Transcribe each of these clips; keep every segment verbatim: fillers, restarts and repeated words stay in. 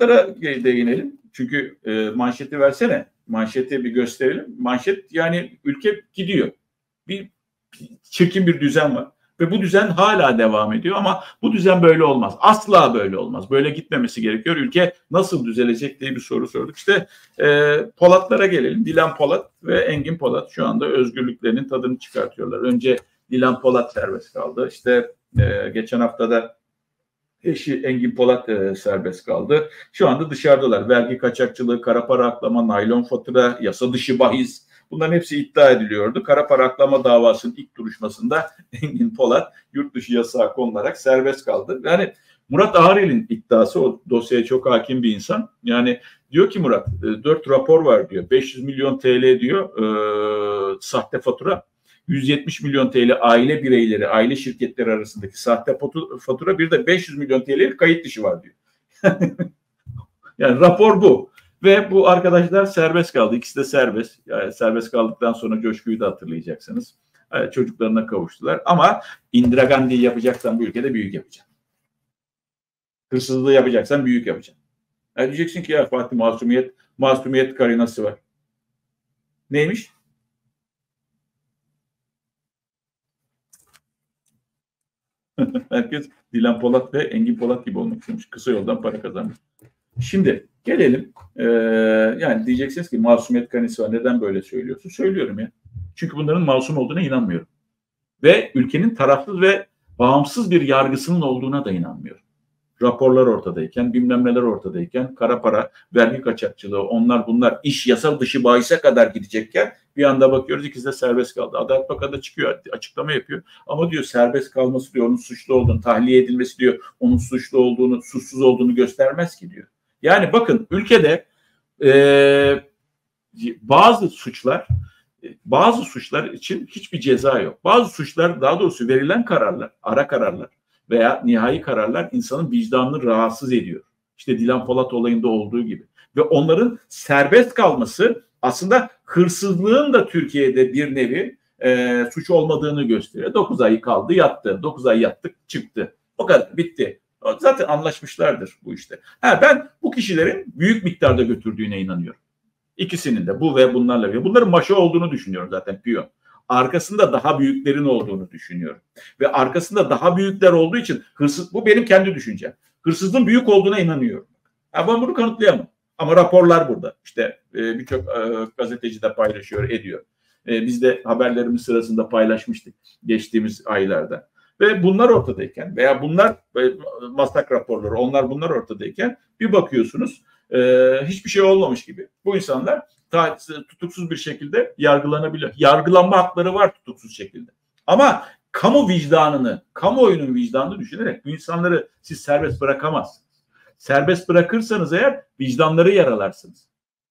Polatlara değinelim. Çünkü e, manşeti versene. Manşeti bir gösterelim. Manşet yani ülke gidiyor. Bir çirkin bir düzen var. Ve bu düzen hala devam ediyor ama bu düzen böyle olmaz. Asla böyle olmaz. Böyle gitmemesi gerekiyor. Ülke nasıl düzelecek diye bir soru sorduk. İşte e, Polatlara gelelim. Dilan Polat ve Engin Polat şu anda özgürlüklerinin tadını çıkartıyorlar. Önce Dilan Polat serbest kaldı. İşte e, geçen haftada eşi Engin Polat e, serbest kaldı. Şu anda dışarıdalar. Vergi kaçakçılığı, kara para aklama, naylon fatura, yasa dışı bahis. Bunların hepsi iddia ediliyordu. Kara para aklama davasının ilk duruşmasında Engin Polat yurt dışı yasağı konularak serbest kaldı. Yani Murat Ağrel'in iddiası, o dosyaya çok hakim bir insan. Yani diyor ki Murat, dört rapor var diyor. beş yüz milyon T L diyor e, sahte fatura. yüz yetmiş milyon T L aile bireyleri, aile şirketleri arasındaki sahte fatura, bir de beş yüz milyon T L kayıt dışı var diyor. Yani rapor bu. Ve bu arkadaşlar serbest kaldı. İkisi de serbest. Yani serbest kaldıktan sonra Coşku'yu da hatırlayacaksınız. Yani çocuklarına kavuştular. Ama Indira Gandhi'yi yapacaksan bu ülkede büyük yapacaksın. Hırsızlığı yapacaksan büyük yapacaksın. Yani diyeceksin ki ya Fatih masumiyet, masumiyet karinası var. Neymiş? Herkes Dilan Polat ve Engin Polat gibi olmak istemiş. Kısa yoldan para kazanmış. Şimdi gelelim. Ee, yani diyeceksiniz ki masumiyet karinası var. Neden böyle söylüyorsun? Söylüyorum ya. Çünkü bunların masum olduğuna inanmıyorum. Ve ülkenin tarafsız ve bağımsız bir yargısının olduğuna da inanmıyorum. Raporlar ortadayken, bilmem neler ortadayken, kara para, vergi kaçakçılığı, onlar bunlar, iş yasal dışı bahise kadar gidecekken bir anda bakıyoruz ikisi de serbest kaldı. Adalet Bakanı da çıkıyor, açıklama yapıyor. Ama diyor serbest kalması diyor onun suçlu olduğunu, tahliye edilmesi diyor onun suçlu olduğunu, suçsuz olduğunu göstermez ki diyor. Yani bakın ülkede e, bazı suçlar, bazı suçlar için hiçbir ceza yok. Bazı suçlar, daha doğrusu verilen kararlar, ara kararlar veya nihai kararlar insanın vicdanını rahatsız ediyor. İşte Dilan Polat olayında olduğu gibi. Ve onların serbest kalması aslında hırsızlığın da Türkiye'de bir nevi e, suç olmadığını gösteriyor. dokuz ay kaldı, yattı. dokuz ay yattık, çıktı. O kadar, bitti. Zaten anlaşmışlardır bu işte. Ha, ben bu kişilerin büyük miktarda götürdüğüne inanıyorum. İkisinin de, bu ve bunlarla. Bunların maşa olduğunu düşünüyorum zaten, piyon. Arkasında daha büyüklerin olduğunu düşünüyorum. Ve arkasında daha büyükler olduğu için hırsız, bu benim kendi düşüncem. Hırsızlığın büyük olduğuna inanıyorum. Ha, ben bunu kanıtlayamam. Ama raporlar burada. İşte e, birçok e, gazeteci de paylaşıyor, ediyor. E, biz de haberlerimiz sırasında paylaşmıştık geçtiğimiz aylarda. Ve bunlar ortadayken veya bunlar e, masak raporları, onlar bunlar ortadayken bir bakıyorsunuz e, hiçbir şey olmamış gibi. Bu insanlar ta, tutuksuz bir şekilde yargılanabiliyor. Yargılanma hakları var tutuksuz şekilde. Ama kamu vicdanını, kamuoyunun vicdanını düşünerek bu insanları siz serbest bırakamazsınız. Serbest bırakırsanız eğer vicdanları yaralarsınız.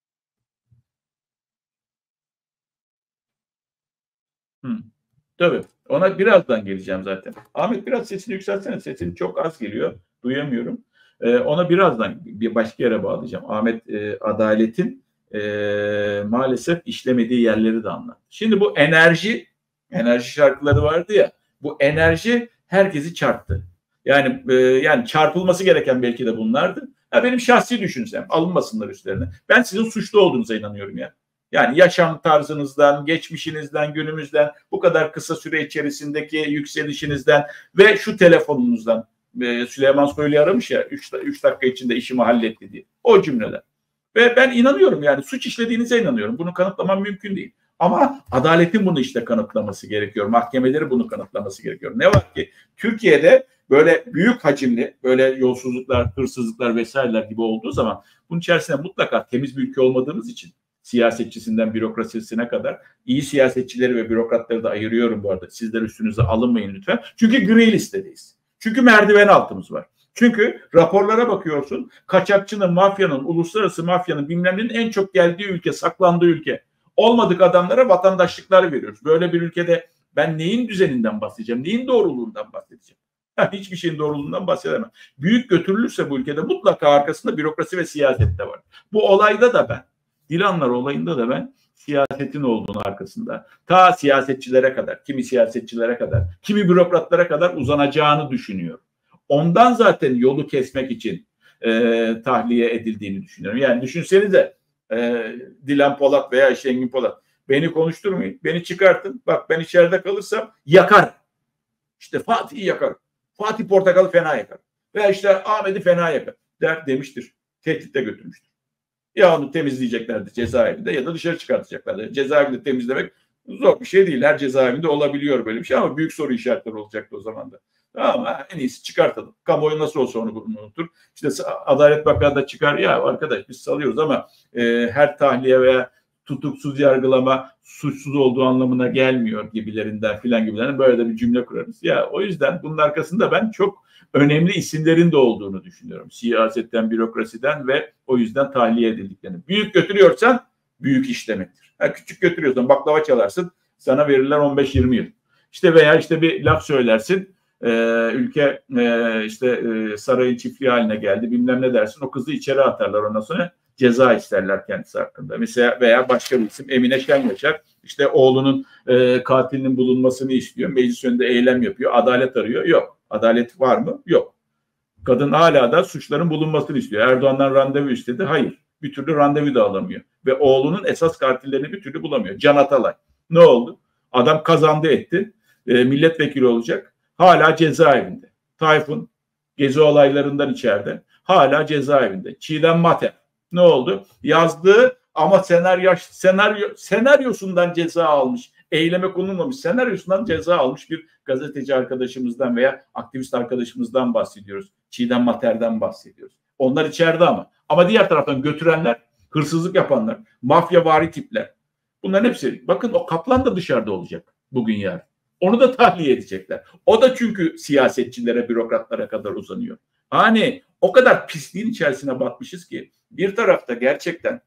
Hmm. Tabii. Ona birazdan geleceğim zaten. Ahmet biraz sesini yükseltsene. Sesin çok az geliyor. Duyamıyorum. Ee, ona birazdan bir başka yere bağlayacağım. Ahmet e, adaletin e, maalesef işlemediği yerleri de anlattı. Şimdi bu enerji, enerji şarkıları vardı ya. Bu enerji herkesi çarptı. Yani e, yani çarpılması gereken belki de bunlardı. Ya benim şahsi düşünsem, alınmasınlar üstlerine. Ben sizin suçlu olduğunuza inanıyorum ya. Yani yaşam tarzınızdan, geçmişinizden, günümüzden, bu kadar kısa süre içerisindeki yükselişinizden ve şu telefonunuzdan, e, Süleyman Soylu'yu aramış ya, üç dakika içinde işimi halletti diye. O cümleler. Ve ben inanıyorum, yani suç işlediğinize inanıyorum. Bunu kanıtlamam mümkün değil. Ama adaletin bunu işte kanıtlaması gerekiyor. Mahkemeleri bunu kanıtlaması gerekiyor. Ne var ki Türkiye'de böyle büyük hacimli, böyle yolsuzluklar, hırsızlıklar vesaireler gibi olduğu zaman bunun içerisinde mutlaka temiz bir ülke olmadığımız için, siyasetçisinden bürokrasisine kadar iyi siyasetçileri ve bürokratları da ayırıyorum bu arada. Sizler üstünüze alınmayın lütfen. Çünkü gri listedeyiz. Çünkü merdiven altımız var. Çünkü raporlara bakıyorsun, kaçakçının, mafyanın, uluslararası mafyanın bilmem nenin en çok geldiği ülke, saklandığı ülke. Olmadık adamlara vatandaşlıklar veriyoruz. Böyle bir ülkede ben neyin düzeninden bahsedeceğim, neyin doğruluğundan bahsedeceğim? Hiçbir şeyin doğruluğundan bahsedemem. Büyük götürülürse bu ülkede mutlaka arkasında bürokrasi ve siyaset de var. Bu olayda da ben, Dilanlar olayında da ben siyasetin olduğunu arkasında, ta siyasetçilere kadar, kimi siyasetçilere kadar, kimi bürokratlara kadar uzanacağını düşünüyorum. Ondan zaten yolu kesmek için e, tahliye edildiğini düşünüyorum. Yani düşünsenize e, Dilan Polat veya Şengün Polat, beni konuşturmayın, beni çıkartın, bak ben içeride kalırsam yakar. İşte Fatih'i yakar. Fatih Portakal'ı fena yakar. Veya işte Ahmet'i fena yakar der demiştir. Tehditle götürmüştür. Ya onu temizleyeceklerdi cezaevinde ya da dışarı çıkartacaklardı. Cezaevinde temizlemek zor bir şey değil. Her cezaevinde olabiliyor böyle bir şey ama büyük soru işaretleri olacaktı o zaman da. Ama en iyisi çıkartalım. Kamuoyu nasıl olsa onu unutur. İşte Adalet Bakanı da çıkar. Ya arkadaş biz salıyoruz ama e, her tahliye veya tutuksuz yargılama suçsuz olduğu anlamına gelmiyor gibilerinden filan gibilerinden böyle de bir cümle kurarız. Ya o yüzden bunun arkasında ben çok önemli isimlerin de olduğunu düşünüyorum. Siyasetten, bürokrasiden ve o yüzden tahliye edildiklerini. Büyük götürüyorsan büyük iş demektir. Ha, küçük götürüyorsan baklava çalarsın sana verirler on beş yirmi yıl. İşte veya işte bir laf söylersin e, ülke e, işte e, sarayın çiftliği haline geldi bilmem ne dersin o kızı içeri atarlar ondan sonra ceza isterler kendisi hakkında. Mesela veya başka bir isim Emine Şen Yaşar işte oğlunun e, katilinin bulunmasını istiyor. Meclis önünde eylem yapıyor. Adalet arıyor. Yok. Adalet var mı? Yok. Kadın hala da suçların bulunmasını istiyor. Erdoğan'dan randevu istedi. Hayır. Bir türlü randevu da alamıyor. Ve oğlunun esas katillerini bir türlü bulamıyor. Can Atalay. Ne oldu? Adam kazandı etti. E, milletvekili olacak. Hala cezaevinde. Tayfun gezi olaylarından içeride. Hala cezaevinde. Çiğdem Mater. Ne oldu? Yazdığı ama senaryo, senaryo senaryosundan ceza almış. Eyleme konulmamış. Senaryosundan ceza almış bir gazeteci arkadaşımızdan veya aktivist arkadaşımızdan bahsediyoruz. Çiğdem Mater'den bahsediyoruz. Onlar içeride ama. Ama diğer taraftan götürenler, hırsızlık yapanlar, mafyavari tipler. Bunların hepsi. Bakın o Kaplan da dışarıda olacak bugün yarın. Onu da tahliye edecekler. O da çünkü siyasetçilere, bürokratlara kadar uzanıyor. Hani o kadar pisliğin içerisine batmışız ki bir tarafta gerçekten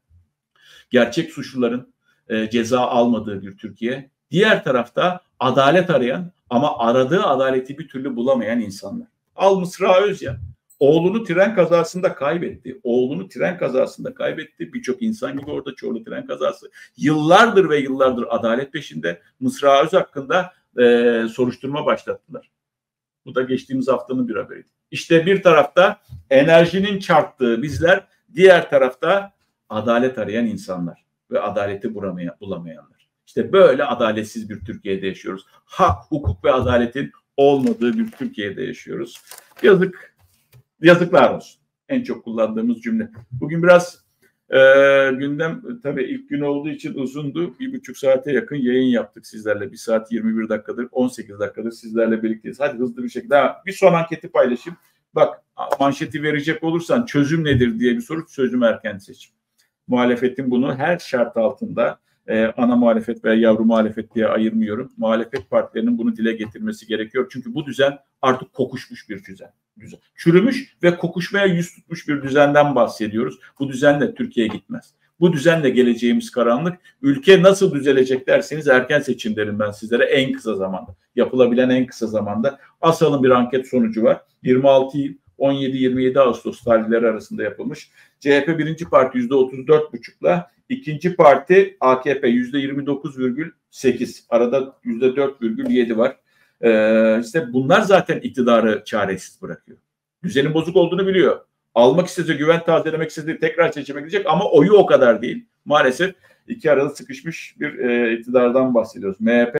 gerçek suçluların e, ceza almadığı bir Türkiye, diğer tarafta adalet arayan ama aradığı adaleti bir türlü bulamayan insanlar. Al Mısra Özya, oğlunu tren kazasında kaybetti. Oğlunu tren kazasında kaybetti. Birçok insan gibi orada Çorlu tren kazası. Yıllardır ve yıllardır adalet peşinde. Mısra Öz hakkında e, soruşturma başlattılar. Bu da geçtiğimiz haftanın bir haberiydi. İşte bir tarafta enerjinin çarptığı bizler, diğer tarafta adalet arayan insanlar ve adaleti bulamayanlar. İşte böyle adaletsiz bir Türkiye'de yaşıyoruz. Hak, hukuk ve adaletin olmadığı bir Türkiye'de yaşıyoruz. Yazık, yazıklar olsun. En çok kullandığımız cümle. Bugün biraz e, gündem tabii ilk gün olduğu için uzundu. Bir buçuk saate yakın yayın yaptık sizlerle. Bir saat yirmi bir dakikadır, on sekiz dakikadır sizlerle birlikteyiz. Hadi hızlı bir şekilde. Ha, bir son anketi paylaşayım. Bak manşeti verecek olursan çözüm nedir diye bir soru, çözüm erken seçim. Muhalefetin bunu her şart altında e, ana muhalefet veya yavru muhalefet diye ayırmıyorum. Muhalefet partilerinin bunu dile getirmesi gerekiyor. Çünkü bu düzen artık kokuşmuş bir düzen. düzen. Çürümüş ve kokuşmaya yüz tutmuş bir düzenden bahsediyoruz. Bu düzenle Türkiye gitmez. Bu düzenle geleceğimiz karanlık. Ülke nasıl düzelecek derseniz erken seçim derim ben sizlere en kısa zamanda. Yapılabilen en kısa zamanda. Asal'ın bir anket sonucu var. yirmi altı on yedi yirmi yedi Ağustos tarihleri arasında yapılmış. C H P birinci parti yüzde otuz dört buçukla, ikinci parti A K P yüzde yirmi dokuz virgül sekiz. Arada yüzde dört virgül yedi var. Ee, işte bunlar zaten iktidarı çaresiz bırakıyor. Düzenin bozuk olduğunu biliyor. Almak istese, güven tazelemek istese tekrar seçime gidecek ama oyu o kadar değil. Maalesef iki arada sıkışmış bir e, iktidardan bahsediyoruz. M H P